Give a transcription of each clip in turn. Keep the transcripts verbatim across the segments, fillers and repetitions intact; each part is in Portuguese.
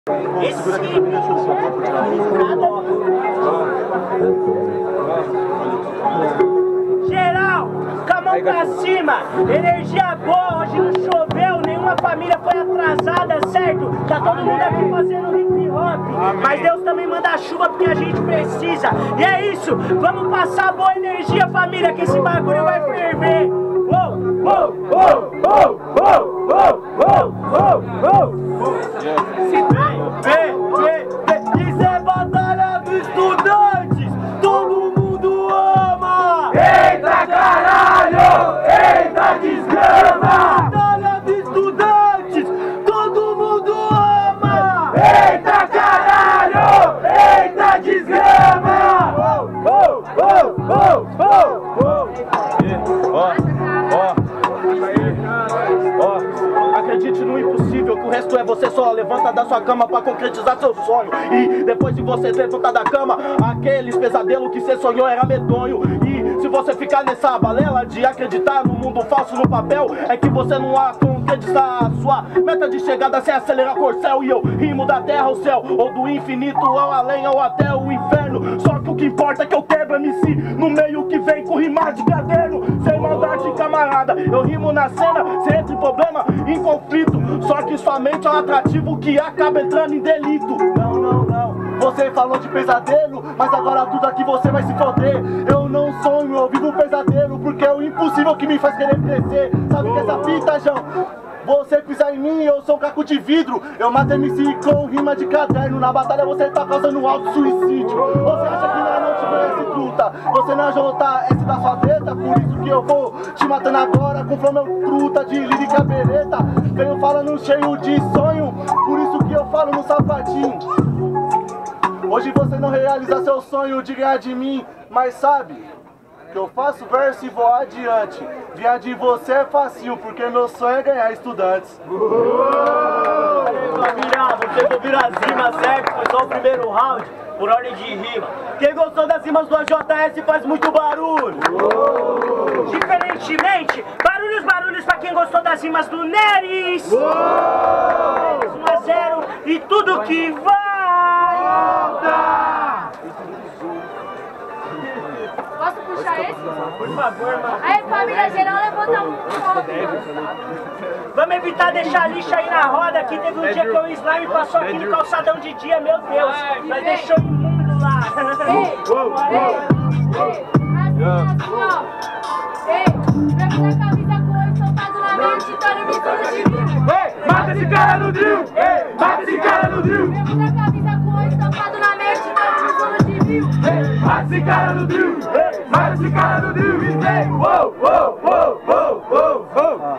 Esse segura aqui pra mim, deixa eu só pra tirar geral, com a mão pra cima, energia boa, hoje não choveu, nenhuma família foi atrasada, certo? Tá todo mundo aqui fazendo hip hop, mas Deus também manda chuva porque a gente precisa. E é isso, vamos passar boa energia, família, que esse bagulho vai ferver. Uou, uou, uou, uou, uou, uou, uou, uou, uou. Vem, vem, vem, isso é batalha dos estudantes, todo mundo ama. Eita caralho, eita desgrama. Batalha dos estudantes, todo mundo ama. Eita caralho, eita desgrama. Oh, oh, oh, oh, oh. Ó, ó, ó, acredite no impossível, que o resto é você só. Levanta da sua cama pra concretizar seu sonho. E depois de você levantar da cama, aqueles pesadelos que você sonhou era medonho. E se você ficar nessa balela de acreditar no mundo falso no papel, é que você não vai concretizar a sua meta de chegada sem acelerar corcel. E eu rimo da terra ao céu, ou do infinito ao além, ou até o inferno. Só que o que importa é que eu quebro M C no meio que vem com rimar de caderno. Sem maldade, camarada, eu rimo na cena, sem entre problema, em conflito. Só que sua mente é um atrativo que acaba entrando em delito. Não, não, não, você falou de pesadelo, mas agora tudo aqui você vai se foder. Eu não sonho, eu vivo um pesadelo, porque é o impossível que me faz querer crescer. Sabe que essa fita, João? Você pisa em mim, eu sou um caco de vidro. Eu mato M C com rima de caderno. Na batalha você tá causando auto-suicídio. Você acha que nós não te conhece, truta? Você não é J S da sua treta. Por isso que eu vou te matando agora com flow meu truta de lírica bereta. Venho falando cheio de sonho, por isso que eu falo no sapatinho. Hoje você não realiza seu sonho de ganhar de mim, mas sabe que eu faço verso e vou adiante. Ganhar de você é facinho, porque meu sonho é ganhar estudantes. Família, vocês ouviram as rimas, certo? Foi só o primeiro round, por ordem de rima. Quem gostou das rimas do A J S faz muito barulho. Diferentemente, barulhos, barulhos pra quem gostou das rimas do Neres. um a zero e tudo que vai. Posso puxar esse? Por favor, mano. Aí, família geral, levanta um pouco. Vamos evitar deixar lixa aí na roda, que teve um dia que o slime passou aqui no calçadão de dia, meu Deus. Nós deixou imundo lá. Ei, ei, ei, assim, assim, ó. Ei, pega a camisa com o estampado na mente, tá no mistura de mim. Ei, mata esse cara no drill! Ei, mata esse cara no drill! Pega a camisa com o estampado na mente, tá no mistura de mim. Ei, mata esse cara no drill! Ei, mata esse cara no drill! Ei, uou, uou, uou, uou, uou, uou!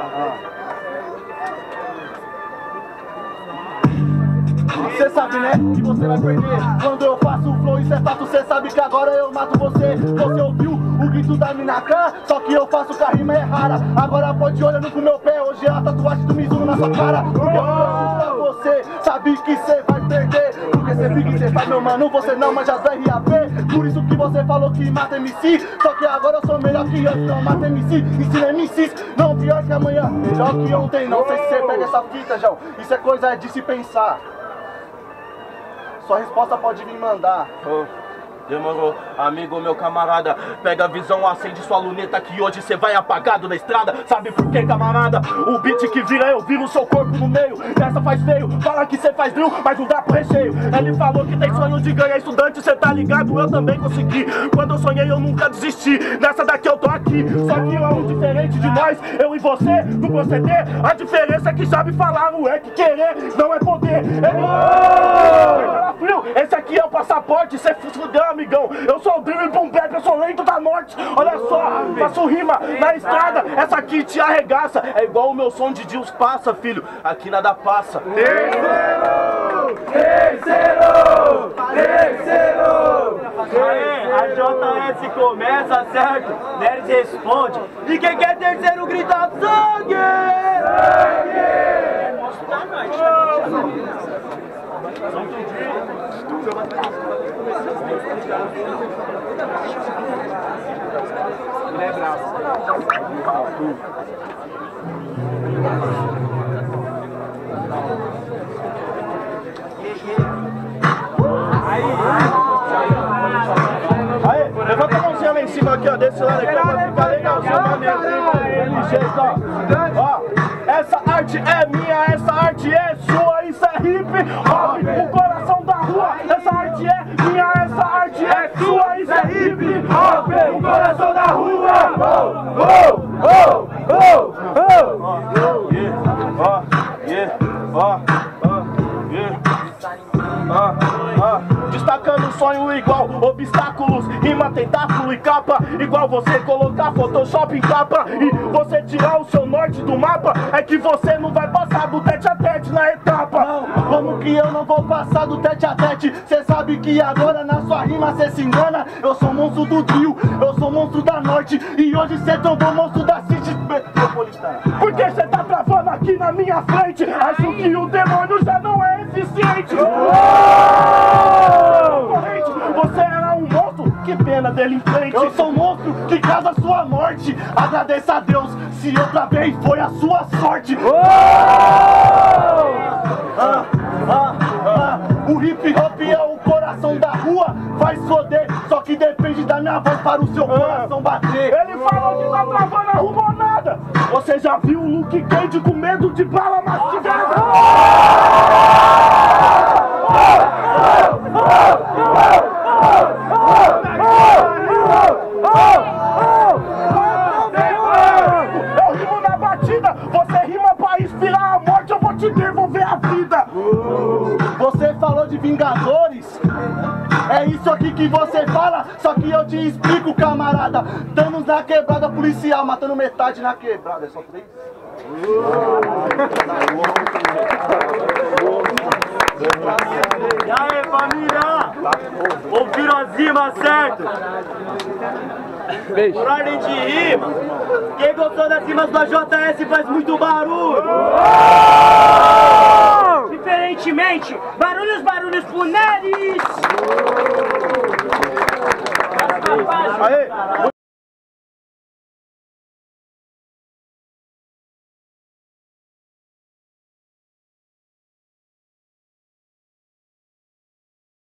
Cê sabe, né, que você vai perder quando eu faço o flow, isso é fato. Cê sabe que agora eu mato você. Você ouviu o grito da Minacan? Só que eu faço que a rima é rara. Agora pode olhando pro meu pé, hoje é a tatuagem do Mizuno na sua cara. Porque eu faço pra você, sabe que cê vai perder. Porque cê fica e cê faz, meu mano, você não manja do R A P. Por isso que você falou que mata M C. Só que agora eu sou melhor que antes, não mata M C. Ensina M Cs, não pior que amanhã, melhor que ontem. Não sei se cê pega essa fita, João, isso é coisa de se pensar. Sua resposta pode vir mandar. Oh, demorou, amigo, meu camarada. Pega a visão, acende sua luneta, que hoje cê vai apagado na estrada. Sabe por quê, camarada? O beat que vira eu viro seu corpo no meio. Essa faz feio, fala que cê faz drill, mas não dá pro recheio. Ele falou que tem sonho de ganhar estudante, cê tá ligado? Eu também consegui. Quando eu sonhei eu nunca desisti. Nessa daqui eu tô aqui. Só que é um diferente de nós, eu e você, no proceder. A diferença é que sabe falar, não é que querer, não é poder. Ele... Esse aqui é o passaporte, cê fudeu, amigão. Eu sou o drill boom bap, eu sou lento da norte. Olha só, faço rima na estrada, essa aqui te arregaça. É igual o meu som de Deus passa, filho, aqui nada passa. Terceiro! Terceiro! Terceiro! Aê, a J S começa, certo? Neres responde. E quem quer terceiro grita sangue! Sangue! Mostra pra nós, ele é bravo. Aí, levanta a mãozinha lá em cima aqui, ó, desse lado aqui, ó, pra ficar legalzinho, maneiro. Daquele jeito, ó. Ó, essa arte é minha, essa arte é sua, isso é hip hop, o coração da rua. Essa arte é minha, essa arte é sua, isso é hip hop, o coração da rua. Oh, oh, oh, oh, oh. Yeah, ó, yeah, ó, ó, yeah. Ah, ah, destacando sonho igual obstáculos, rima, tentáculo e capa. Igual você colocar Photoshop em capa e você tirar o seu norte do mapa. É que você não vai passar do tete a tete na etapa. Como que eu não vou passar do tete a tete? Cê sabe que agora na sua rima cê se engana. Eu sou monstro do trio, eu sou monstro da norte. E hoje cê tombou monstro da City Metropolitana. Porque cê tá travando aqui na minha frente. Acho que o demônio já não é eficiente. Você era um monstro, que pena dele em frente. Eu sou um monstro que causa sua morte. Agradeça a Deus se outra vez foi a sua sorte. Ah, ah, ah. O hip hop é o coração da rua. Faz foder, só que depende da minha voz para o seu coração bater. Ele falou que tá travando, arrumou nada. Você já viu o Luke Cage com medo de bala mastigada? Eu rimo na batida, você rima pra inspirar a morte, eu vou te devolver a vida. Você falou de Vingadores, é isso aqui que você fala, só que eu te explico, camarada. Estamos na quebrada policial, matando metade na quebrada, é só três? E aí, família? Ouviram as rimas, certo? Beijo. Por ordem de rima, quem gostou das rimas do A J S faz muito barulho. Diferentemente, barulhos, barulhos pro Neres. Aê!